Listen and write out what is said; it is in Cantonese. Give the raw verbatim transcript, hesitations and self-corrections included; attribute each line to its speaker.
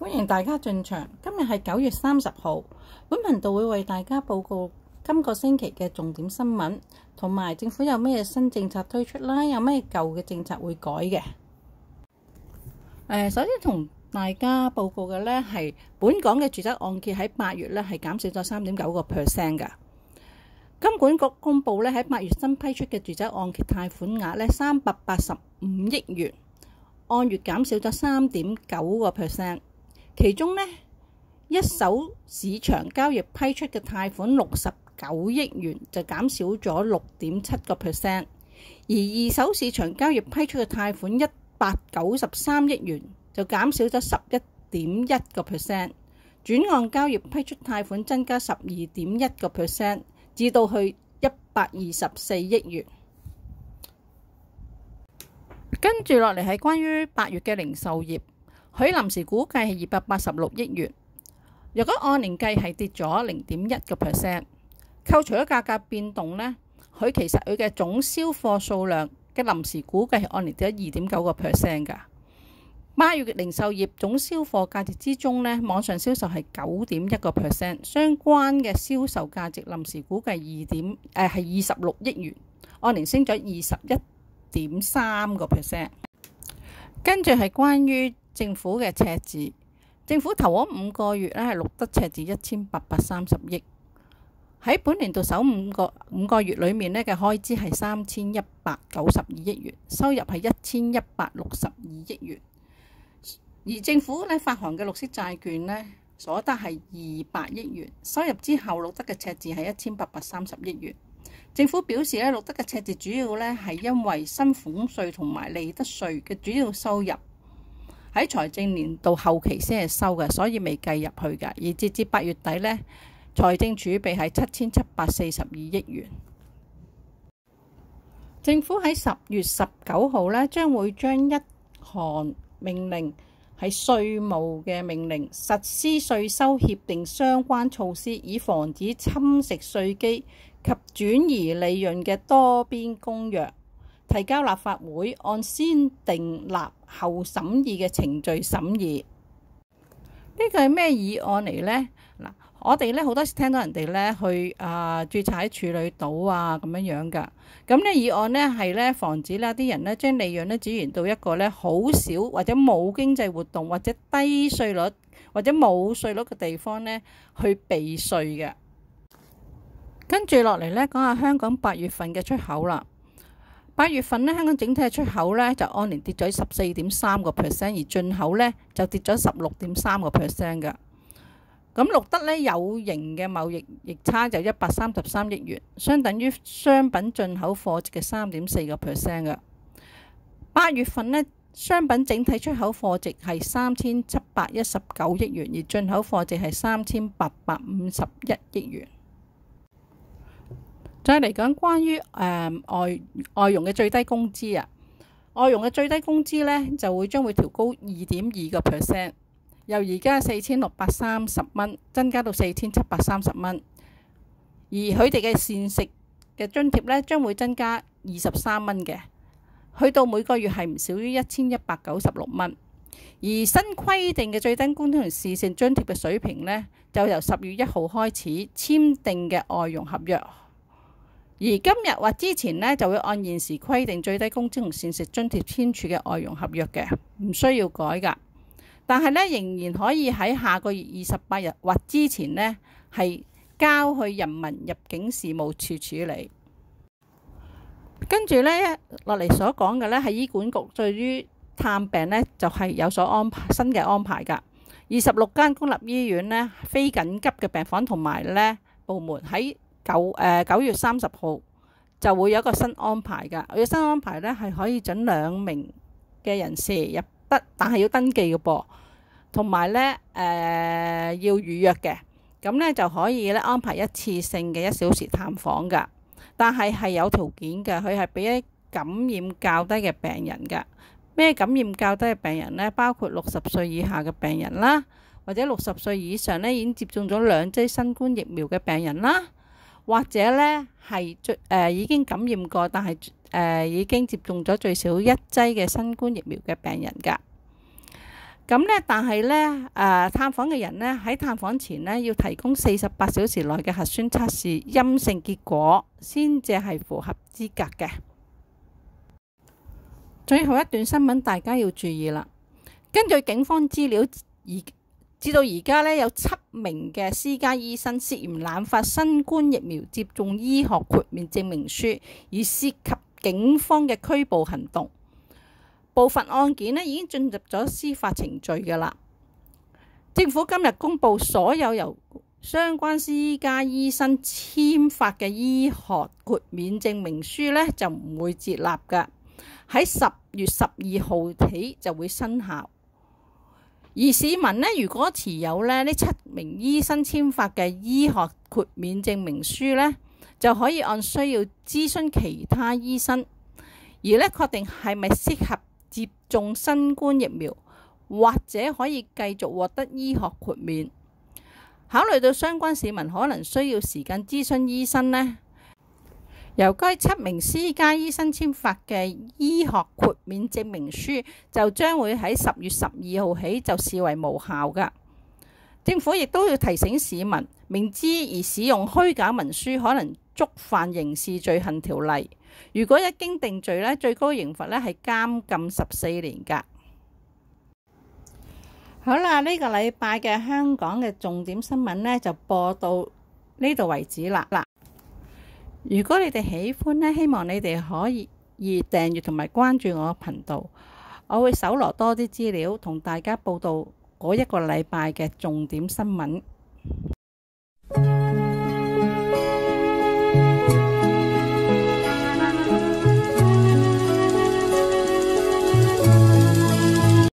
Speaker 1: 歡迎大家進場。今日係九月三十號，本頻道會為大家報告今個星期嘅重點新聞，同埋政府有咩新政策推出啦，有咩舊嘅政策會改嘅。誒，首先同大家報告嘅呢係本港嘅住宅按揭喺八月呢係減少咗三點九個 percent 㗎。金管局公佈呢喺八月新批出嘅住宅按揭貸款額呢三百八十五億元，按月減少咗三點九個 percent。其中呢，一手市場交易批出嘅貸款六十九億元就減少咗六點七個 percent，而二手市場交易批出嘅貸款一百九十三億元就減少咗十一點一個 percent， 轉按交易批出貸款增加十二點一個 percent， 至到去一百二十四億元。跟住落嚟係關於八月嘅零售業。佢臨時估計係二百八十六億元，若果按年計係跌咗零點一個 percent， 扣除咗價格變動呢，佢其實佢嘅總銷貨數量嘅臨時估計係按年跌咗二點九個 percent 㗎。八月嘅零售業總銷貨價值之中呢，網上銷售係九點一個 percent， 相關嘅銷售價值臨時估計二點誒係二十六億元，按年升咗二十一點三個 percent。跟住係關於政府嘅赤字，政府頭嗰五個月咧係錄得赤字一千八百三十億，喺本年度首五個五個月裏面咧嘅開支係三千一百九十二億元，收入係一千一百六十二億元，而政府咧發行嘅綠色債券咧所得係二百億元，收入之後錄得嘅赤字係一千八百三十億元。政府表示咧錄得嘅赤字主要咧係因為薪俸稅同埋利得稅嘅主要收入喺財政年度後期先係收嘅，所以未計入去嘅。而截至八月底呢，財政儲備係七千七百四十二億元。政府喺十月十九號呢，將會將一項命令係稅務嘅命令，實施稅收協定相關措施，以防止侵蝕稅基及轉移利潤嘅多邊公約，提交立法會按先訂立後審議嘅程序審議。呢個係咩議案嚟呢？嗱，我哋咧好多時聽到人哋咧去啊註冊喺處女島啊咁樣樣噶。咁呢議案呢係咧防止呢啲人咧將利潤咧轉移到一個咧好少或者冇經濟活動或者低稅率或者冇稅率嘅地方咧去避稅嘅。跟住落嚟咧講下香港八月份嘅出口啦。八月份咧，香港整體嘅出口咧就按年跌咗十四點三個 percent， 而進口咧就跌咗十六點三個 percent 嘅。咁錄得咧有形嘅貿易逆差就一百三十三億元，相等於商品進口貨值嘅三點四個 percent 嘅。八月份咧，商品整體出口貨值係三千七百一十九億元，而進口貨值係三千八百五十一億元。再嚟講關於誒、呃、外外傭嘅最低工資啊，外傭嘅最低工資咧就會將會調高二點二個 percent， 由而家四千六百三十蚊增加到四千七百三十蚊，而佢哋嘅膳食嘅津貼咧將會增加二十三蚊嘅，去到每個月係唔少於一千一百九十六蚊。而新規定嘅最低工資同侍膳津貼嘅水平咧，就由十月一號開始簽訂嘅外傭合約。而今日或之前呢，就會按現時規定最低工資同膳食津貼簽署嘅外傭合約嘅，唔需要改㗎。但係呢，仍然可以喺下個月二十八日或之前呢，係交去人民入境事務處處理。跟住呢，落嚟所講嘅呢，係醫管局對於探病呢，就係有所安排新嘅安排㗎。二十六間公立醫院呢，非緊急嘅病房同埋呢部門喺九誒九月三十號就會有一個新安排㗎。有新安排咧係可以準兩名嘅人士入得，但係要登記嘅噃，同埋咧誒要預約嘅。咁咧就可以咧安排一次性嘅一小時探訪㗎。但係係有條件嘅，佢係俾感染較低嘅病人㗎。咩感染較低嘅病人咧？包括六十歲以下嘅病人啦，或者六十歲以上咧已經接種咗兩劑新冠疫苗嘅病人啦。或者咧係最誒已經感染過，但係誒、呃、已經接種咗最少一劑嘅新冠疫苗嘅病人㗎。 咁咧，但係咧，誒、呃、探訪嘅人咧喺探訪前咧要提供四十八小時內嘅核酸測試陰性結果，先至係符合資格嘅。最後一段新聞大家要注意啦。根據警方資料，而至到而家咧有七名嘅私家醫生涉嫌濫發新冠疫苗接種醫學豁免證明書，而涉及警方嘅拘捕行動。部分案件咧已經進入咗司法程序㗎啦。政府今日公布所有由相關私家醫生簽發嘅醫學豁免證明書咧，就唔會接納㗎。喺十月十二號起就會生效。而市民咧，如果持有咧呢七名醫生簽發嘅醫學豁免證明書咧，就可以按需要諮詢其他醫生，而咧確定係咪適合接種新冠疫苗，或者可以繼續獲得醫學豁免。考慮到相關市民可能需要時間諮詢醫生呢，由該七名私家醫生簽發嘅醫學豁免證明書就將會喺十月十二號起就視為無效㗎。政府亦都要提醒市民，明知而使用虛假文書可能觸犯刑事罪行條例。如果一經定罪咧，最高刑罰咧係監禁十四年㗎。好啦，呢個禮拜嘅香港嘅重點新聞咧就播到呢度為止啦。嗱，如果你哋喜歡咧，希望你哋可以訂閱同埋關注我嘅頻道，我會搜羅多啲資料同大家報道嗰一個禮拜嘅重點新聞。